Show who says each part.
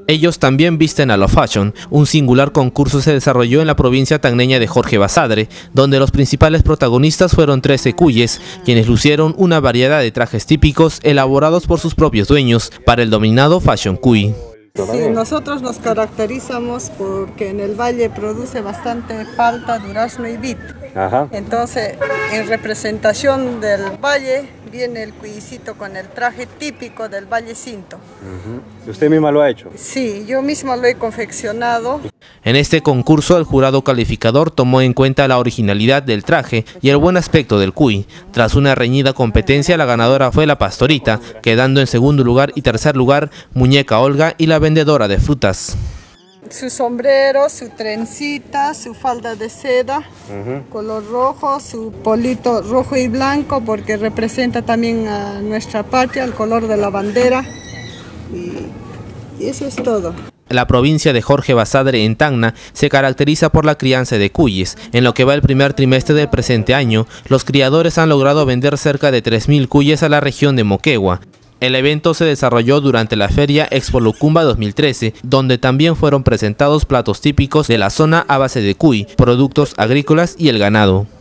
Speaker 1: Ellos también visten a lo fashion. Un singular concurso se desarrolló en la provincia tacneña de Jorge Basadre, donde los principales protagonistas fueron 13 cuyes, quienes lucieron una variedad de trajes típicos elaborados por sus propios dueños para el dominado Fashion Cuy.
Speaker 2: Sí, nosotros nos caracterizamos porque en el valle produce bastante palta, durazno y vid.
Speaker 3: Ajá.
Speaker 2: Entonces, en representación del valle, viene el cuyicito con el traje típico del vallecinto.
Speaker 3: ¿Usted misma lo ha hecho?
Speaker 2: Sí, yo misma lo he confeccionado.
Speaker 1: En este concurso, el jurado calificador tomó en cuenta la originalidad del traje y el buen aspecto del cuy. Tras una reñida competencia, la ganadora fue la pastorita, quedando en segundo lugar y tercer lugar Muñeca Olga y la vendedora de frutas.
Speaker 2: Su sombrero, su trencita, su falda de seda, color rojo, su polito rojo y blanco porque representa también a nuestra patria, el color de la bandera. Y eso es todo.
Speaker 1: La provincia de Jorge Basadre en Tacna se caracteriza por la crianza de cuyes. En lo que va el primer trimestre del presente año, los criadores han logrado vender cerca de 3.000 cuyes a la región de Moquegua. El evento se desarrolló durante la feria Expo Lucumba 2013, donde también fueron presentados platos típicos de la zona a base de cuy, productos agrícolas y el ganado.